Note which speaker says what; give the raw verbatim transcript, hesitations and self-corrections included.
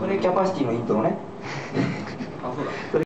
Speaker 1: それキャパシティのイントロね。
Speaker 2: あ、そうだ。